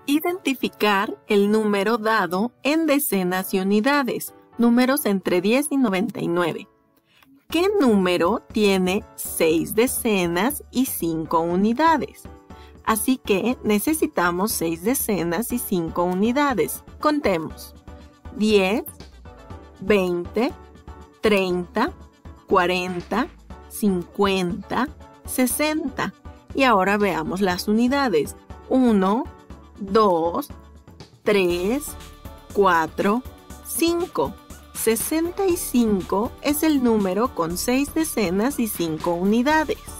Identificar el número dado en decenas y unidades, números entre 10 y 99. ¿Qué número tiene 6 decenas y 5 unidades? Así que necesitamos 6 decenas y 5 unidades. Contemos. 10, 20, 30, 40, 50, 60. Y ahora veamos las unidades. 1, 2, 3, 4, 5. 65 es el número con 6 decenas y 5 unidades.